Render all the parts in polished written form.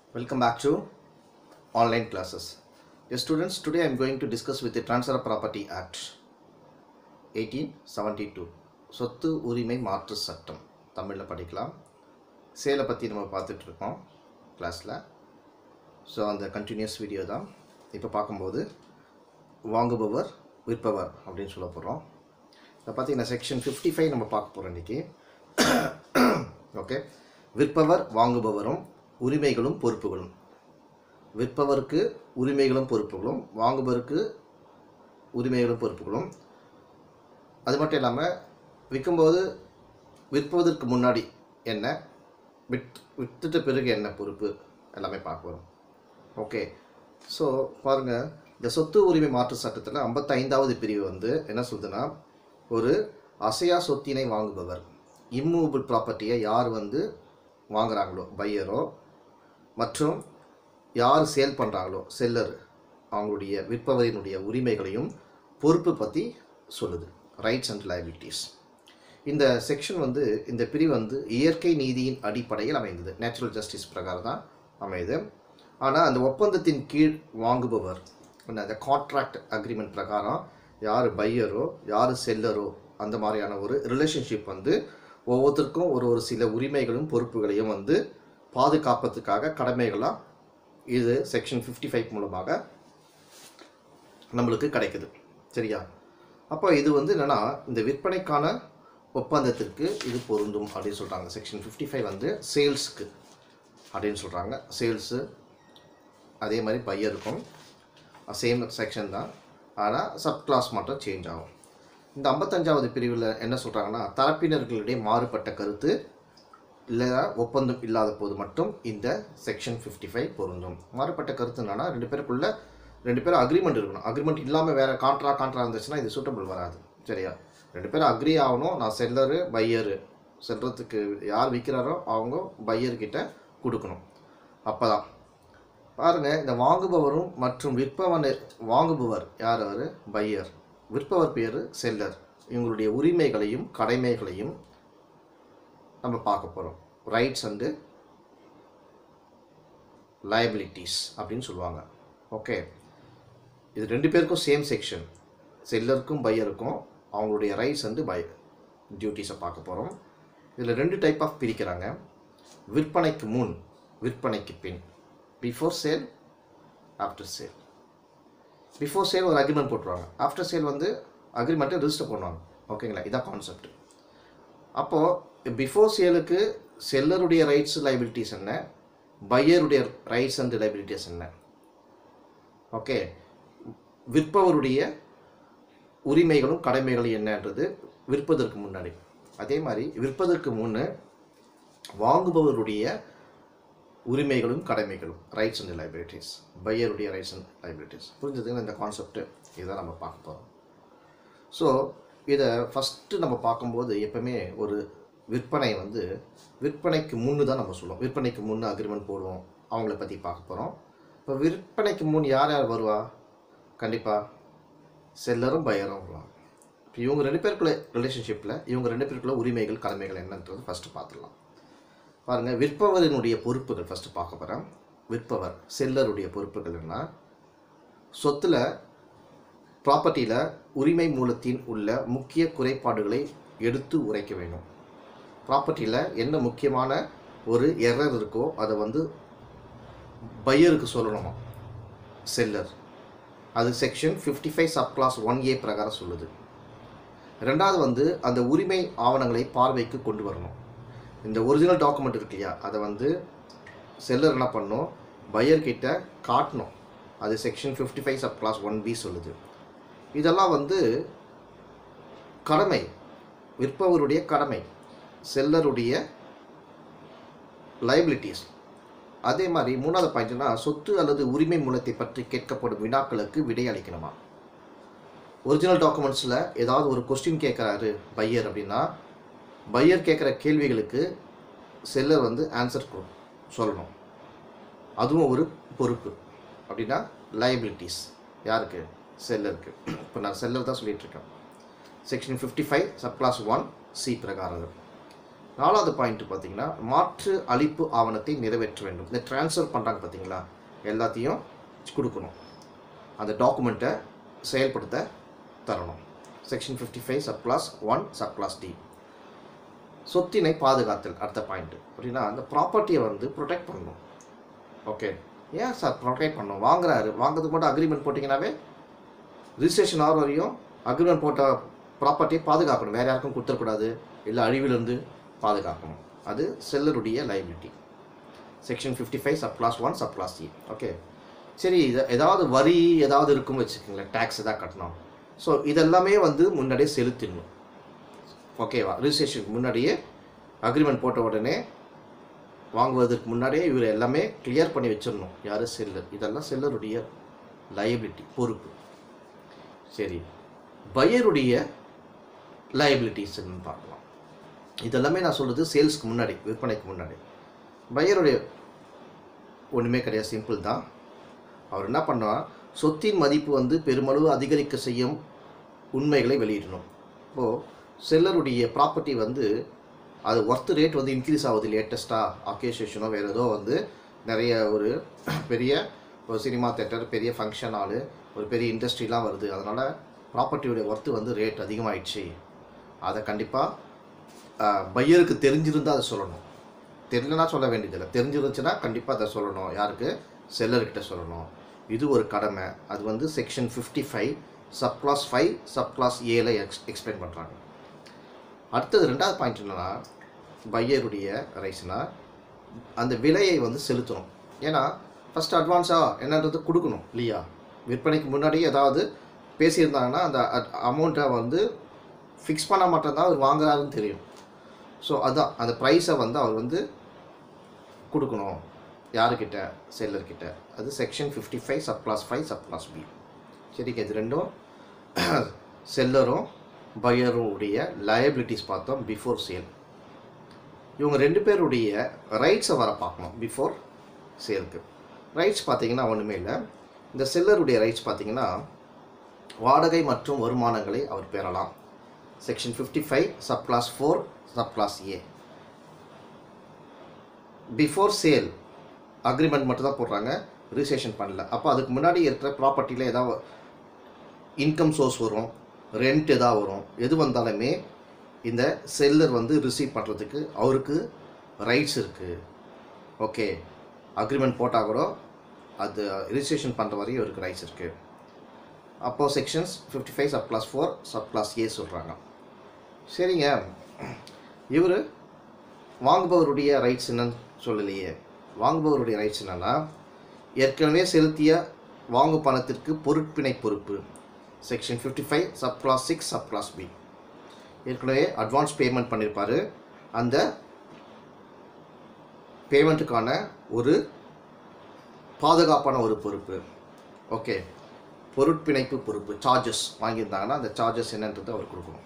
Welcome back to online classes. Yes, students, today I am going to discuss with the Transfer of Property Act 1872. சொத்து உரிமை மாற்று சட்டம் தமிழில் படிக்கலாம். சேலை பற்றி நம்ம பார்த்துட்டு இருக்கோம் கிளாஸில். ஸோ அந்த கண்டினியூஸ் வீடியோ தான் இப்போ பார்க்கும்போது வாங்குபவர் விற்பவர் அப்படின்னு சொல்ல போகிறோம். இப்போ பார்த்தீங்கன்னா செக்ஷன் 55 நம்ம பார்க்க போகிறோம் இன்றைக்கி. ஓகே, விற்பவர் வாங்குபவரும் உரிமைகளும் பொறுப்புகளும். விற்பவருக்கு உரிமைகளும் பொறுப்புகளும், வாங்குபவருக்கு உரிமைகளும் பொறுப்புகளும். அது மட்டும் இல்லாமல் விற்கும்போது விற்பதற்கு முன்னாடி என்ன, விற்றுட்ட பிறகு என்ன பொறுப்பு எல்லாமே பார்க்க வரும். ஓகே, ஸோ பாருங்கள், இந்த சொத்து உரிமை மாற்று சட்டத்தில் 55வது பிரிவு என்ன சொல்லுதுன்னா, ஒரு அசையா சொத்தினை வாங்குபவர், இம்மூவபிள் ப்ராப்பர்ட்டியை யார் வாங்குகிறாங்களோ பையரோ, மற்றும் யார் சேல் பண்ணுறாங்களோ செல்லர், அவங்களுடைய விற்பவரினுடைய உரிமைகளையும் பொறுப்பு பற்றி சொல்லுது. Rights and liabilities. இந்த செக்ஷன் இந்த பிரிவு இயற்கை நீதியின் அடிப்படையில் அமைந்தது. நேச்சுரல் ஜஸ்டிஸ் பிரகாரம் தான் அமையுது. ஆனால் அந்த ஒப்பந்தத்தின் கீழ் வாங்குபவர், அந்த கான்ட்ராக்ட் அக்ரிமெண்ட் பிரகாரம் யார் பையரோ யார் செல்லரோ, அந்த மாதிரியான ஒரு ரிலேஷன்ஷிப் ஒவ்வொருத்தருக்கும் ஒரு சில உரிமைகளும் பொறுப்புகளையும் பாதுகாப்பதுக்காக கடமைகளாக இது செக்ஷன் 55 மூலமாக நம்மளுக்கு கிடைக்குது. சரியா? அப்போ இது என்னென்னா, இந்த விற்பனைக்கான ஒப்பந்தத்திற்கு இது பொருந்தும் அப்படின்னு சொல்கிறாங்க. செக்ஷன் 55 சேல்ஸுக்கு அப்படின்னு சொல்கிறாங்க. சேல்ஸு அதே மாதிரி பையருக்கும் சேம் செக்ஷன் தான், ஆனால் சப் கிளாஸ் மட்டும் சேஞ்ச் ஆகும். இந்த 55வது பிரிவில் என்ன சொல்கிறாங்கன்னா, தரப்பினர்களிடையே மாறுபட்ட கருத்து இல்லை ஒப்பந்தம் இல்லாத போது மட்டும் இந்த செக்ஷன் 55 பொருந்தும். மாறுபட்ட கருத்து என்னன்னா, ரெண்டு பேரும் அக்ரிமெண்ட் இருக்கணும். அக்ரிமெண்ட் இல்லாமல் வேறு கான்ட்ரா இருந்துச்சுன்னா இது சூட்டபிள் வராது. சரியா? ரெண்டு பேரும் அக்ரி ஆகணும். நான் செல்லரு பையரு, செல்றதுக்கு யார் விற்கிறாரோ அவங்க பையர்கிட்ட கொடுக்கணும். அப்போ தான் பாருங்கள், இந்த வாங்குபவரும் மற்றும் வாங்குபவர் யார், அவர் பையர், விற்பவர் பேர் செல்லர், இவங்களுடைய உரிமைகளையும் கடமைகளையும் நம்ம பார்க்க போகிறோம். ரைட்ஸ் அண்டு லைபிலிட்டிஸ் அப்படின்னு சொல்லுவாங்க. ஓகே, இது ரெண்டு பேருக்கும் சேம் செக்ஷன். செல்லருக்கும் பையருக்கும் அவங்களுடைய ரைட்ஸ் அண்டு டியூட்டிஸை பார்க்க போகிறோம். இதில் ரெண்டு டைப் ஆஃப் பிரிக்கிறாங்க. விற்பனைக்கு முன், விற்பனைக்கு பின். Before sale, after sale. Before sale ஒரு அக்ரிமெண்ட் போட்டுருவாங்க. ஆஃப்டர் சேல் அக்ரிமெண்ட்டை ரிஜிஸ்டர் பண்ணுவாங்க. ஓகேங்களா? இதான் கான்செப்ட். அப்போது பிஃபோர் சேலுக்கு செல்லருடைய ரைட்ஸ் லைபிலிட்டிஸ் என்ன, பையருடைய ரைட்ஸ் அண்ட் லைபிலிட்டிஸ் என்ன. ஓகே, விற்பவருடைய உரிமைகளும் கடமைகளும் என்னன்றது விற்பதற்கு முன்னாடி. அதே மாதிரி விற்பதற்கு முன்னே வாங்குபவருடைய உரிமைகளும் கடமைகளும், ரைட்ஸ் அண்ட் லைபிலிட்டிஸ், பையருடைய ரைட்ஸ் அண்ட் லைபிலிட்டிஸ். புரிஞ்சதுங்க இந்த கான்செப்ட்? இதுதான் நம்ம பார்க்க போகிறோம். ஸோ இதை ஃபஸ்ட்டு நம்ம பார்க்கும்போது எப்பவுமே ஒரு விற்பனை விற்பனைக்கு முன்னு தான் நம்ம சொல்லுவோம். விற்பனைக்கு முன்னே அக்ரிமெண்ட் போடுவோம். அவங்கள பற்றி பார்க்க போகிறோம். இப்போ விற்பனைக்கு முன் யார் யார் வருவா? கண்டிப்பாக செல்லரும் பையரும் வருவாங்க. இப்போ இவங்க ரெண்டு பேருக்குள்ள ரிலேஷன்ஷிப்பில் இவங்க ரெண்டு பேருக்குள்ள உரிமைகள் கடமைகள் என்னன்றது ஃபஸ்ட்டு பார்த்துடலாம். பாருங்கள், விற்பவரினுடைய பொறுப்புகள் ஃபஸ்ட்டு பார்க்க போகிறேன். விற்பவர் செல்லருடைய பொறுப்புகள் என்ன? சொத்தில் ப்ராப்பர்ட்டியில் உரிமை மூலத்தின் உள்ள முக்கிய குறைபாடுகளை எடுத்து உரைக்க வேண்டும். ப்ராப்பர்ட்டியில் என்ன முக்கியமான ஒரு எரர் இருக்கோ அதை பையருக்கு சொல்லணுமா செல்லர். அது செக்ஷன் 55 சப் கிளாஸ் 1A பிரகாரம் சொல்லுது. ரெண்டாவது அந்த உரிமை ஆவணங்களை பார்வைக்கு கொண்டு வரணும். இந்த ஒரிஜினல் டாக்குமெண்ட் இருக்கு இல்லையா, அதை செல்லர் என்ன பண்ணணும், பையர்கிட்ட காட்டணும். அது செக்ஷன் 55 சப் கிளாஸ் 1B சொல்லுது. இதெல்லாம் கடமை, விற்பவருடைய கடமை, செல்லருடைய லைபிலிட்டிஸ். அதே மாதிரி மூணாவது பாயிண்ட்னா, சொத்து அல்லது உரிமை மூலத்தை பற்றி கேட்கப்படும் வினாக்களுக்கு விடை அளிக்கணுமா. ஒரிஜினல் டாக்குமெண்ட்ஸில் ஏதாவது ஒரு கொஸ்டின் கேட்குறாரு பையர் அப்படின்னா, பையர் கேட்குற கேள்விகளுக்கு செல்லர் ஆன்சர் சொல்லணும். அதுவும் ஒரு பொறுப்பு. அப்படின்னா லைபிலிட்டிஸ் யாருக்கு? செல்லருக்கு. இப்போ நான் செல்லர் தான் சொல்லிகிட்ருக்கேன். செக்ஷன் 55 சப் கிளாஸ் 1C பிரகாரம். 4வது பாயிண்ட் பார்த்தீங்கன்னா மாற்று அளிப்பு ஆவணத்தை நிறைவேற்ற வேண்டும். இந்த ட்ரான்ஸ்ஃபர் பண்ணுறாங்க பார்த்தீங்களா, எல்லாத்தையும் கொடுக்கணும், அந்த டாக்குமெண்ட்டை செயல்படுத்த தரணும். Section 55 sub clause 1 sub clause D. சொத்தினை பாதுகாத்தல் அடுத்த பாயிண்ட். அப்படின்னா அந்த ப்ராப்பர்ட்டியை வந்து ப்ரொடெக்ட் பண்ணணும். ஓகே, ஏன் சார் ப்ரொடெக்ட் பண்ணணும்? வாங்குறதுக்கு மட்டும் அக்ரிமெண்ட் போட்டிங்கன்னாவே ரிஜிஸ்ட்ரேஷன் ஆகிற வரையும் அக்ரிமெண்ட் போட்ட ப்ராப்பர்ட்டியை பாதுகாக்கணும், வேறு யாருக்கும் கொடுத்துடக்கூடாது, இல்லை அழிவிலிருந்து பாதுகாக்கணும். அது செல்லருடைய liability. Section 55 sub clause 1 sub clause C. Okay, சரி, ஏதாவது வரி ஏதாவது இருக்குன்னு வச்சுக்கோங்களேன், டேக்ஸ் எதாவது கட்டணும். ஸோ இதெல்லாமே வந்து முன்னாடியே செலுத்திடணும். ஓகேவா? ரிஜிஸ்ட்ரேஷனுக்கு முன்னாடியே அக்ரிமெண்ட் போட்ட உடனே வாங்குவதற்கு முன்னாடியே இவர் எல்லாமே கிளியர் பண்ணி வச்சிடணும். யார்? செல்லர். இதெல்லாம் செல்லருடைய லைபிலிட்டி, பொறுப்பு. சரி, பையருடைய லைபிலிட்டிஸ்ன்னு பார்க்கலாம். இதெல்லாமே நான் சொல்கிறது சேல்ஸ்க்கு முன்னாடி, விற்பனைக்கு முன்னாடி. பையருடைய ஒன்றுமே கிடையாது, சிம்பிள் தான். அவர் என்ன பண்ணால் சொத்தின் மதிப்பு வந்து பெருமளவு அதிகரிக்க செய்யும் உண்மைகளை வெளியிடணும். இப்போது செல்லருடைய ப்ராப்பர்ட்டி வந்து அது ஒர்த்து ரேட் வந்து இன்க்ரீஸ் ஆகுது, லேட்டஸ்ட்டாக அக்கேஷனோ வேறு ஏதோ வந்து நிறைய ஒரு பெரிய ஒரு சினிமா தேட்டர், பெரிய ஃபங்க்ஷன் ஹாலு, ஒரு பெரிய இண்டஸ்ட்ரிலாம் வருது. அதனால் ப்ராப்பர்ட்டியோடைய ஒர்த்து வந்து ரேட் அதிகமாகிடுச்சு. அதை கண்டிப்பாக பையருக்கு தெரிஞ்சிருந்தால் அதை சொல்லணும். தெரியலனா சொல்ல வேண்டியதில்லை. தெரிஞ்சிருந்துச்சுன்னா கண்டிப்பாக அதை சொல்லணும். யாருக்கு? செல்லர்கிட்ட சொல்லணும். இது ஒரு கடமை. அது வந்து section 55 sub clause 5 sub clause ஏல எக்ஸ்பிளைன் பண்ணுறாங்க. அடுத்தது 2வது பாயிண்ட் என்னென்னா, பையருடைய ரைட்ஸ்னால் அந்த விலையை வந்து செலுத்தணும். ஏன்னா ஃபஸ்ட் அட்வான்ஸாக என்னன்றது கொடுக்கணும் இல்லையா? விற்பனைக்கு முன்னாடியே ஏதாவது பேசியிருந்தாங்கன்னா அந்த அமௌண்ட்டை வந்து ஃபிக்ஸ் பண்ண மாட்டேன் அவர் வாங்குறாருன்னு தெரியும். ஸோ அதுதான் அந்த ப்ரைஸை வந்து அவர் வந்து கொடுக்கணும். யாருக்கிட்ட? செல்லர்கிட்ட. அது section 55 sub clause 5 sub clause B. சரிங்க, இது ரெண்டும் செல்லரும் பையருடைய லயபிலிட்டிஸ் பார்த்தோம் பிஃபோர் சேல். இவங்க 2 பேருடைய ரைட்ஸை வர பார்க்கணும் பிஃபோர் சேலுக்கு. ரைட்ஸ் பார்த்தீங்கன்னா ஒன்றுமே இல்லை. இந்த செல்லருடைய ரைட்ஸ் பார்த்தீங்கன்னா வாடகை மற்றும் வருமானங்களை அவர் பெறலாம். Section 55 sub clause 4 sub clause A. Before sale agreement மட்டும் தான் போடுறாங்க, ரிஜிஸ்ட்ரேஷன் பண்ணல. அப்போ அதுக்கு முன்னாடி இருக்கிற ப்ராப்பர்ட்டியில் ஏதாவது இன்கம் சோர்ஸ் வரும், ரெண்ட் எதாவது வரும், எது வந்தாலுமே இந்த செல்லர் வந்து ரிசீவ் பண்ணுறதுக்கு அவருக்கு ரைட்ஸ் இருக்குது. ஓகே, அக்ரிமெண்ட் போட்டால் கூட அது ரிஜிஸ்ட்ரேஷன் பண்ணுற வரையும் அவருக்கு ரைட்ஸ் இருக்குது. அப்போது sections 55 sub clause 4 sub clause A சொல்கிறாங்க. சரிங்க, இவர் வாங்குபவருடைய ரைட்ஸ் என்னன்னு சொல்லலையே. வாங்குபவருடைய ரைட்ஸ் என்னென்னா, ஏற்கனவே செலுத்திய வாங்கும் பணத்திற்கு பொருட்பிணை பொறுப்பு. Section 55 sub clause 6 sub clause B. ஏற்கனவே அட்வான்ஸ் பேமெண்ட் பண்ணியிருப்பார், அந்த பேமெண்ட்டுக்கான ஒரு பாதுகாப்பான ஒரு பொறுப்பு. ஓகே, பொருட்பிணைப்பு பொறுப்பு, சார்ஜஸ் வாங்கியிருந்தாங்கன்னா அந்த சார்ஜஸ் என்னன்றது அவர் கொடுக்கணும்,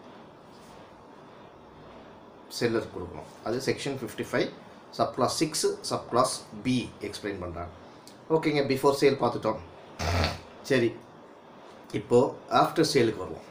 செல்லர் கொடுக்கணும். அது section 55 sub clause 6 sub clause B explain பண்ணுறாங்க. ஓகேங்க, பிஃபோர் சேல் பார்த்துட்டோம். சரி, இப்போது ஆஃப்டர் சேலுக்கு வருவோம்.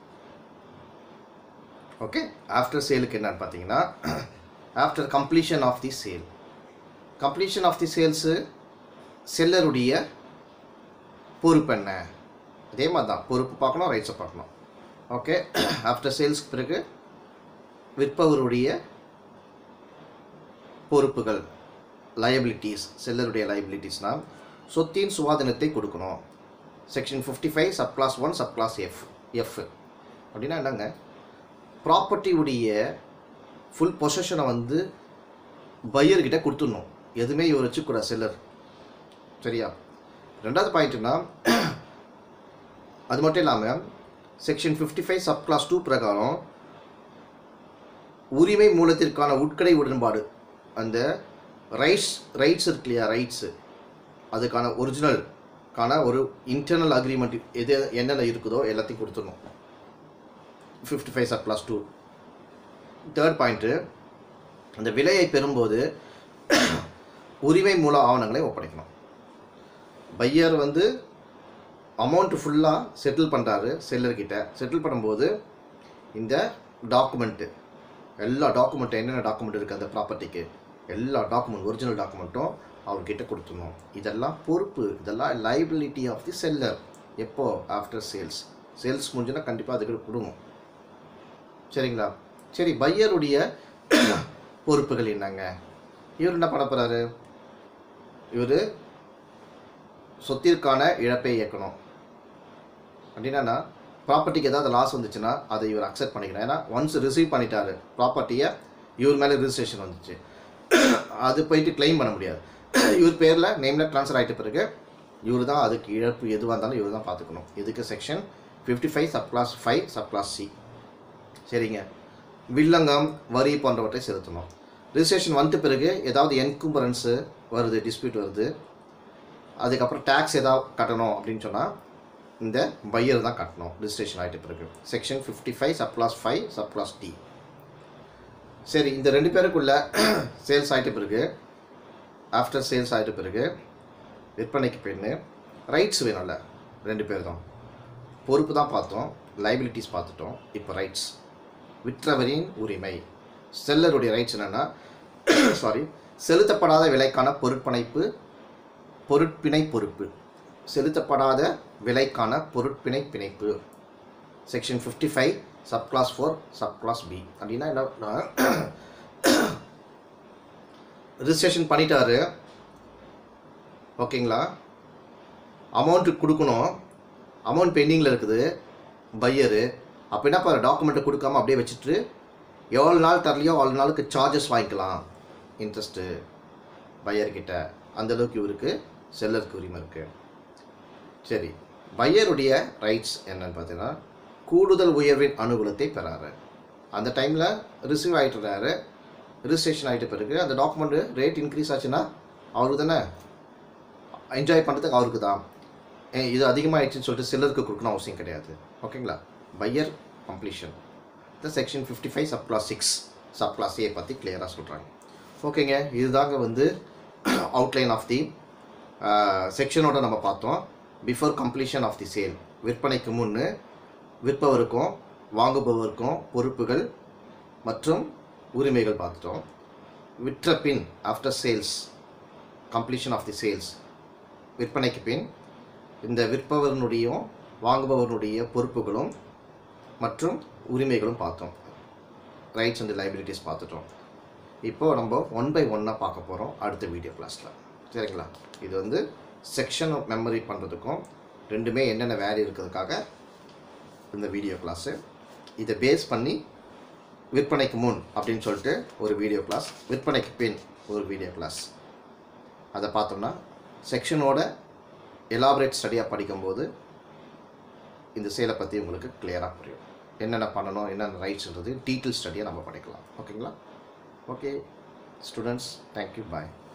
ஓகே, ஆஃப்டர் சேலுக்கு என்னன்னு பார்த்தீங்கன்னா, ஆஃப்டர் கம்ப்ளீஷன் ஆஃப் தி சேல். கம்ப்ளீஷன் ஆஃப் தி சேல்ஸு செல்லருடைய பொறுப்பு என்ன? அதே மாதிரி தான், பொறுப்பு பார்க்கணும், ரைட்ஸை பார்க்கணும். ஓகே, ஆஃப்டர் சேல்ஸ்க்கு பிறகு விற்பவருடைய பொறுப்புகள், லயபிலிட்டிஸ், செல்லருடைய லயபிலிட்டிஸ்னால் சொத்தின் சுவாதீனத்தை கொடுக்கணும். Section 55 sub clause 1 sub clause F. அப்படின்னா என்னங்க, ப்ராப்பர்ட்டியுடைய ஃபுல் பொசஷனை வந்து பையர்கிட்ட கொடுத்துடணும். எதுவுமே இவர் வச்சுக்கூடாது செல்லர். சரியா? 2வது பாயிண்ட்னா, அது மட்டும் இல்லாமல் செக்ஷன் 55 சப் கிளாஸ் 2 பிரகாரம் உரிமை மூலத்திற்கான உட்கடை உடன்பாடு, அந்த ரைட்ஸ் இருக்கு இல்லையா, ரைட்ஸு அதுக்கான ஒரிஜினல்கான ஒரு இன்டர்னல் அக்ரிமெண்ட் எது என்னென்ன இருக்குதோ எல்லாத்தையும் கொடுத்துடணும். 55 சப் கிளாஸ் 2. 3rd பாயிண்ட்டு, அந்த விலையை பெறும்போது உரிமை மூல ஆவணங்களை ஒப்படைக்கணும். பையர் வந்து அமௌண்ட்டு ஃபுல்லாக செட்டில் பண்ணுறாரு செல்லர்கிட்ட. செட்டில் பண்ணும்போது இந்த டாக்குமெண்ட்டு எல்லா டாக்குமெண்ட்டும் என்னென்ன டாக்குமெண்ட் இருக்குது அந்த ப்ராப்பர்ட்டிக்கு எல்லா டாக்குமெண்ட் ஒரிஜினல் டாக்குமெண்ட்டும் அவர்கிட்ட கொடுத்துடணும். இதெல்லாம் பொறுப்பு, இதெல்லாம் லைபிலிட்டி ஆஃப் தி செல்லர். எப்போ? ஆஃப்டர் சேல்ஸ் முடிஞ்சுன்னா கண்டிப்பாக அதுக்கு கொடுங்க. சரிங்களா? சரி, பையருடைய பொறுப்புகள் என்னங்க? இவர் என்ன பண்ண போகிறாரு? இவர் சொத்திற்கான இழப்பை இயக்கணும். அப்படின்னா ப்ராப்பர்ட்டிக்கு ஏதாவது லாஸ் வந்துச்சுன்னா அதை இவர் அக்செப்ட் பண்ணிக்கணும். ஏன்னா ஒன்ஸ் ரிசீவ் பண்ணிட்டாரு ப்ராப்பர்ட்டியை, இவர் மேலே ரிஜிஸ்ட்ரேஷன் வந்துச்சு, அது போயிட்டு கிளைம் பண்ண முடியாது. இவர் பேரில் நேமில் ட்ரான்ஸ்ஃபர் ஆகிட்ட பிறகு இவர் தான் அதுக்கு இழப்பு எதுவாக இருந்தாலும் இவர் தான் பார்த்துக்கணும். இதுக்கு செக்ஷன் 55 சப்க்ளாஸ் 5 சப்க்ளாஸ் சி. சரிங்க. வில்லங்கம், வரி போன்றவற்றை செலுத்தணும். ரிஜிஸ்ட்ரேஷன் வந்த பிறகு ஏதாவது என்கும்பரன்ஸு வருது, டிஸ்பியூட் வருது, அதுக்கப்புறம் டேக்ஸ் ஏதாவது கட்டணும் அப்படின்னு சொன்னால் இந்த பையர் தான் கட்டணும் ரிஜிஸ்ட்ரேஷன் ஆகிட்ட பிறகு. Section 55 subclause 5 subclause D. சரி, இந்த ரெண்டு பேருக்குள்ள சேல்ஸ் ஆகிட்ட பிறகு, ஆஃப்டர் சேல்ஸ் ஆகிட்ட பிறகு விற்பனைக்கு பின்னு ரைட்ஸ் வேணும்ல. ரெண்டு பேர் தான். பொறுப்பு தான் பார்த்தோம், லைபிலிட்டிஸ் பார்த்துட்டோம். இப்போ ரைட்ஸ். விற்றவரின் உரிமை, செல்லருடைய ரைட்ஸ் என்னென்னா செலுத்தப்படாத விலைக்கான பொருட்பிணை பொறுப்பு. செலுத்தப்படாத விலைக்கான பொருட்பிணை பிணைப்பு. Section 55 subclause 4 subclause B. அப்படின்னா என்ன? ரிஜிஸ்ட்ரேஷன் பண்ணிட்டாரு, ஓகேங்களா? அமௌண்ட்டு கொடுக்கணும், அமௌண்ட் பெண்டிங்கில் இருக்குது பையரு. அப்போ என்ன பாரு, டாக்குமெண்ட்டை கொடுக்காம அப்படியே வச்சுட்டு எவ்வளோ நாள் தரலையோ அவ்வளோ நாளுக்கு சார்ஜஸ் வாங்கிக்கலாம், இன்ட்ரெஸ்ட்டு பையர்கிட்ட. அந்தளவுக்கு இவருக்கு செல்லருக்கு உரிமை இருக்குது. சரி, பையருடைய ரைட்ஸ் என்னன்னு பார்த்தீங்கன்னா கூடுதல் உயர்வின் அனுகூலத்தை பெறாரு. அந்த டைமில் ரிசீவ் ஆகிட்டுறாரு, ரிஜிஸ்ட்ரேஷன் ஆகிட்ட பிறகு அந்த டாக்குமெண்ட்டு ரேட் இன்க்ரீஸ் ஆச்சுன்னா அவருக்கு தானே என்ஜாய் பண்ணுறதுக்கு, அவருக்கு தான். இது அதிகமாகிடுச்சின்னு சொல்லிட்டு செல்லருக்கு கொடுக்கணும் அவசியம் கிடையாது. ஓகேங்களா? பையர் கம்ப்ளீஷன் இந்த செக்ஷன் 55 சப்க்ளாஸ் 6 சப்க்ளாஸ் ஏ பற்றி கிளியராக சொல்கிறாங்க. ஓகேங்க, இதுதாங்க வந்து அவுட்லைன் ஆஃப் தி செக்ஷனோட நம்ம பார்த்தோம். Before completion of the sale, விற்பனைக்கு முன்னு விற்பவருக்கும் வாங்குபவருக்கும் பொறுப்புகள் மற்றும் உரிமைகள் பார்த்துட்டோம். விற்ற பின், after sales, completion of the sales, விற்பனைக்கு பின் இந்த விற்பவனுடைய வாங்குபவனுடைய பொறுப்புகளும் மற்றும் உரிமைகளும் பார்த்தோம். ரைட்ஸ் அண்ட் லைபிலிட்டிஸ் பார்த்துட்டோம். இப்போது நம்ம 1 by 1 பார்க்க போகிறோம் அடுத்த வீடியோ கிளாஸில். சரிங்களா? இது வந்து செக்ஷன் மெமரி பண்ணுறதுக்கும் ரெண்டுமே என்னென்ன வேல்யூ இருக்கிறதுக்காக இந்த வீடியோ கிளாஸு. இதை பேஸ் பண்ணி விற்பனைக்கு முன் அப்படின்னு சொல்லிட்டு ஒரு வீடியோ கிளாஸ், விற்பனைக்கு பின் ஒரு வீடியோ கிளாஸ், அதை பார்த்தோம்னா செக்ஷனோட எலாபரேட் ஸ்டடியாக படிக்கும்போது இந்த சேலை பற்றி உங்களுக்கு கிளியராக புரியும். என்னென்ன பண்ணணும், என்னென்ன ரைட்ஸ்ன்றது டீட்டெயில் ஸ்டடியாக நம்ம படிக்கலாம். ஓகேங்களா? ஓகே ஸ்டூடெண்ட்ஸ், தேங்க்யூ, பாய்.